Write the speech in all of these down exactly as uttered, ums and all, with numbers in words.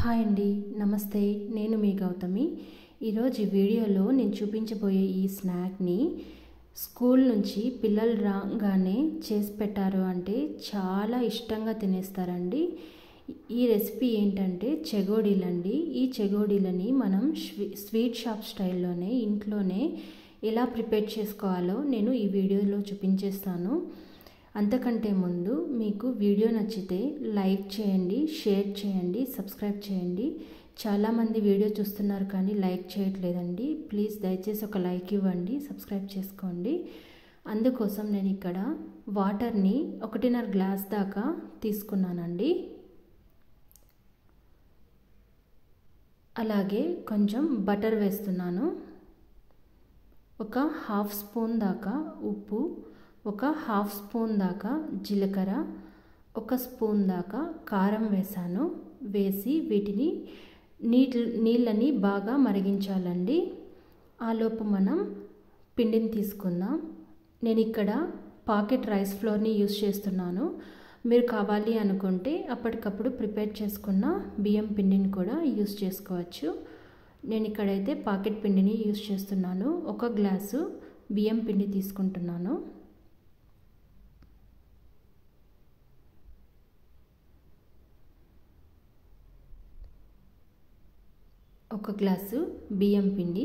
Hi అండి, నమస్తే. నేను మీ గౌతమి. ఈరోజు ఈ వీడియోలో నేను చూపించబోయే ఈ స్నాక్ని స్కూల్ నుంచి పిల్లలు రాగానే చేసి పెట్టారు అంటే చాలా ఇష్టంగా తినేస్తారండి. ఈ రెసిపీ ఏంటంటే చెగోడీలండి. ఈ చెగోడీలని మనం స్వీట్ షాప్ స్టైల్లోనే ఇంట్లోనే ఎలా ప్రిపేర్ చేసుకోవాలో నేను ఈ వీడియోలో చూపించేస్తాను. అంతకంటే ముందు మీకు వీడియో నచ్చితే లైక్ చేయండి, షేర్ చేయండి, సబ్స్క్రైబ్ చేయండి. చాలామంది వీడియో చూస్తున్నారు కానీ లైక్ చేయట్లేదండి. ప్లీజ్ దయచేసి ఒక లైక్ ఇవ్వండి, సబ్స్క్రైబ్ చేసుకోండి. అందుకోసం నేను ఇక్కడ వాటర్ని ఒకటిన్నర గ్లాస్ దాకా తీసుకున్నానండి. అలాగే కొంచెం బటర్ వేస్తున్నాను. ఒక హాఫ్ స్పూన్ దాకా ఉప్పు, ఒక హాఫ్ స్పూన్ దాకా జీలకర్ర, ఒక స్పూన్ దాకా కారం వేసాను. వేసి వీటిని నీటి నీళ్ళని బాగా మరిగించాలండి. ఆలోపు మనం పిండిని తీసుకుందాం. నేను ఇక్కడ పాకెట్ రైస్ ఫ్లోర్ని యూస్ చేస్తున్నాను. మీరు కావాలి అనుకుంటే అప్పటికప్పుడు ప్రిపేర్ చేసుకున్న బియ్యం పిండిని కూడా యూస్ చేసుకోవచ్చు. నేను ఇక్కడైతే పాకెట్ పిండిని యూస్ చేస్తున్నాను. ఒక గ్లాసు బియ్యం పిండి తీసుకుంటున్నాను. ఒక గ్లాసు బియ్యం పిండి,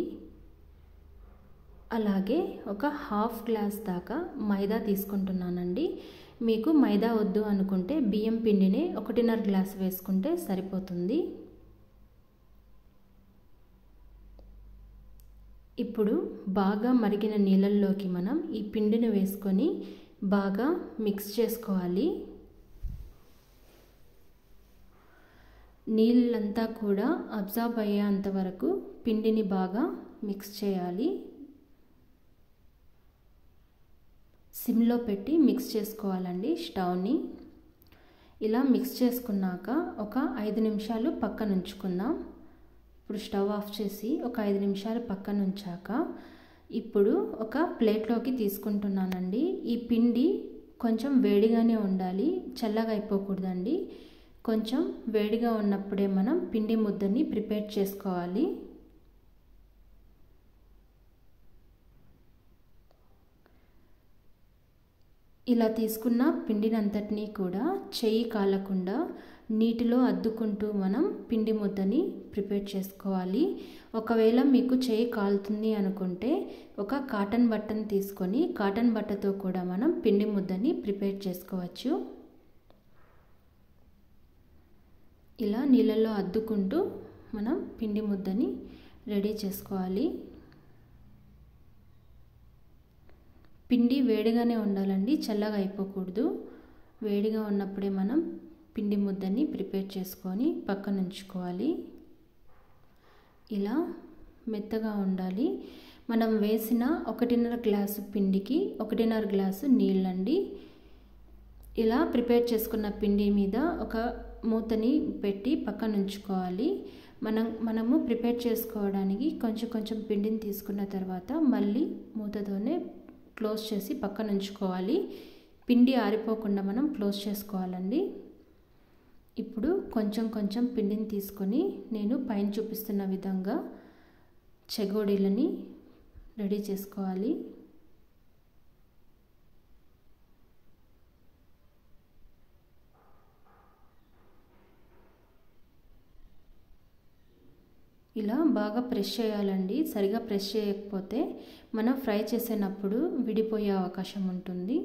అలాగే ఒక హాఫ్ గ్లాస్ దాకా మైదా తీసుకుంటున్నానండి. మీకు మైదా వద్దు అనుకుంటే బియ్యం పిండిని ఒకటిన్నర గ్లాస్ వేసుకుంటే సరిపోతుంది. ఇప్పుడు బాగా మరిగిన నీళ్ళల్లోకి మనం ఈ పిండిని వేసుకొని బాగా మిక్స్ చేసుకోవాలి. నీళ్ళంతా కూడా అబ్జార్బ్ అయ్యేంత వరకు పిండిని బాగా మిక్స్ చేయాలి. సిమ్లో పెట్టి మిక్స్ చేసుకోవాలండి స్టవ్ని. ఇలా మిక్స్ చేసుకున్నాక ఒక ఐదు నిమిషాలు పక్కన ఉంచుకుందాం. ఇప్పుడు స్టవ్ ఆఫ్ చేసి ఒక ఐదు నిమిషాలు పక్కన ఉంచాక ఇప్పుడు ఒక ప్లేట్లోకి తీసుకుంటున్నానండి. ఈ పిండి కొంచెం వేడిగానే ఉండాలి, చల్లగా అయిపోకూడదండి. కొంచెం వేడిగా ఉన్నప్పుడే మనం పిండి ముద్దని ప్రిపేర్ చేసుకోవాలి. ఇలా తీసుకున్న పిండినంతటినీ కూడా చెయ్యి కాలకుండా నీటిలో అద్దుకుంటూ మనం పిండి ముద్దని ప్రిపేర్ చేసుకోవాలి. ఒకవేళ మీకు చెయ్యి కాలుతుంది అనుకుంటే ఒక కాటన్ బట్టను తీసుకొని కాటన్ బట్టతో కూడా మనం పిండి ముద్దని ప్రిపేర్ చేసుకోవచ్చు. ఇలా నీళ్ళల్లో అద్దుకుంటూ మనం పిండి ముద్దని రెడీ చేసుకోవాలి. పిండి వేడిగానే ఉండాలండి, చల్లగా అయిపోకూడదు. వేడిగా ఉన్నప్పుడే మనం పిండి ముద్దని ప్రిపేర్ చేసుకొని పక్కన ఉంచుకోవాలి. ఇలా మెత్తగా ఉండాలి. మనం వేసిన ఒకటిన్నర గ్లాసు పిండికి ఒకటిన్నర గ్లాసు నీళ్ళండి. ఇలా ప్రిపేర్ చేసుకున్న పిండి మీద ఒక మూతని పెట్టి పక్కన ఉంచుకోవాలి. మనం మనము ప్రిపేర్ చేసుకోవడానికి కొంచెం కొంచెం పిండిని తీసుకున్న తర్వాత మళ్ళీ మూతతోనే క్లోజ్ చేసి పక్కన ఉంచుకోవాలి. పిండి ఆరిపోకుండా మనం క్లోజ్ చేసుకోవాలండి. ఇప్పుడు కొంచెం కొంచెం పిండిని తీసుకొని నేను పైన చూపిస్తున్న విధంగా చెగోడీలని రెడీ చేసుకోవాలి. ఇలా బాగా ప్రెస్ చేయాలండి. సరిగా ప్రెస్ చేయకపోతే మనం ఫ్రై చేసేటప్పుడు విడిపోయే అవకాశం ఉంటుంది.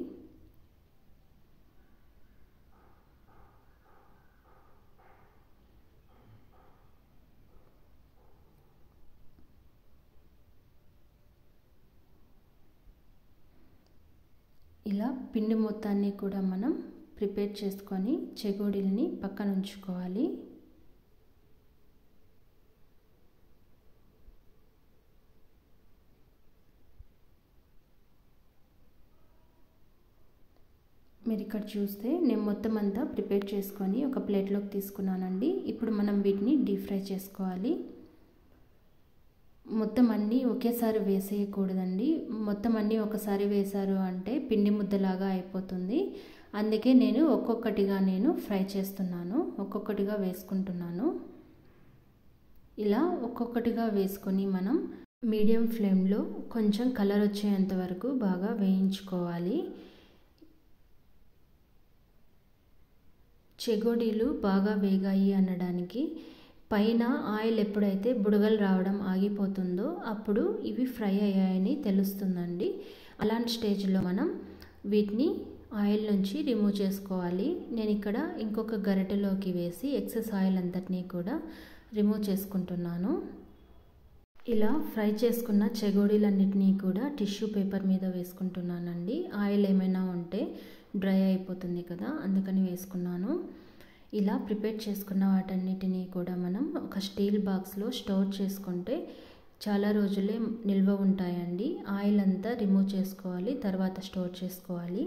ఇలా పిండి మొత్తాన్ని కూడా మనం ప్రిపేర్ చేసుకొని చెగోడీలని పక్కన ఉంచుకోవాలి. మీరు ఇక్కడ చూస్తే నేను మొత్తం అంతా ప్రిపేర్ చేసుకొని ఒక ప్లేట్లోకి తీసుకున్నానండి. ఇప్పుడు మనం వీటిని డీప్ ఫ్రై చేసుకోవాలి. మొత్తం అన్నీ ఒకేసారి వేసేయకూడదండి. మొత్తం అన్నీ ఒకసారి వేశారు అంటే పిండి ముద్దలాగా అయిపోతుంది. అందుకే నేను ఒక్కొక్కటిగా నేను ఫ్రై చేస్తున్నాను, ఒక్కొక్కటిగా వేసుకుంటున్నాను. ఇలా ఒక్కొక్కటిగా వేసుకొని మనం మీడియం ఫ్లేమ్లో కొంచెం కలర్ వచ్చేంత వరకు బాగా వేయించుకోవాలి. చెగోడీలు బాగా వేగాయి అనడానికి పైన ఆయిల్ ఎప్పుడైతే బుడగలు రావడం ఆగిపోతుందో అప్పుడు ఇవి ఫ్రై అయ్యాయని తెలుస్తుందండి. అలాంటి స్టేజ్లో మనం వీటిని ఆయిల్ నుంచి రిమూవ్ చేసుకోవాలి. నేను ఇక్కడ ఇంకొక గరిటెలోకి వేసి ఎక్సెస్ ఆయిల్ అంతటినీ కూడా రిమూవ్ చేసుకుంటున్నాను. ఇలా ఫ్రై చేసుకున్న చెగోడీలన్నిటినీ కూడా టిష్యూ పేపర్ మీద వేసుకుంటున్నానండి. ఆయిల్ ఏమైనా ఉంటే డ్రై అయిపోతుంది కదా, అందుకని వేసుకున్నాను. ఇలా ప్రిపేర్ చేసుకున్న వాటన్నిటినీ కూడా మనం ఒక స్టీల్ బాక్స్లో స్టోర్ చేసుకుంటే చాలా రోజులే నిల్వ ఉంటాయండి. ఆయిల్ అంతా రిమూవ్ చేసుకోవాలి, తర్వాత స్టోర్ చేసుకోవాలి.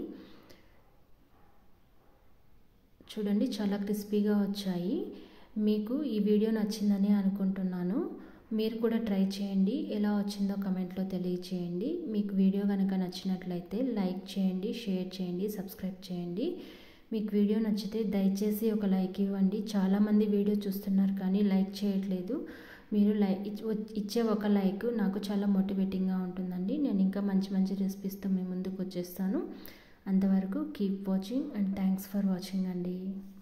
చూడండి చాలా క్రిస్పీగా వచ్చాయి. మీకు ఈ వీడియో నచ్చిందని అనుకుంటున్నాను. మీరు కూడా ట్రై చేయండి. ఎలా వచ్చిందో కమెంట్లో తెలియచేయండి. మీకు వీడియో కనుక నచ్చినట్లయితే లైక్ చేయండి, షేర్ చేయండి, సబ్స్క్రైబ్ చేయండి. మీకు వీడియో నచ్చితే దయచేసి ఒక లైక్ ఇవ్వండి. చాలామంది వీడియో చూస్తున్నారు కానీ లైక్ చేయట్లేదు. మీరు లైక్ ఇచ్చే ఒక లైక్ నాకు చాలా మోటివేటింగ్గా ఉంటుందండి. నేను ఇంకా మంచి మంచి రెసిపీస్తో మీ ముందుకు వచ్చేస్తాను. అంతవరకు keep watching and thanks for watching అండి.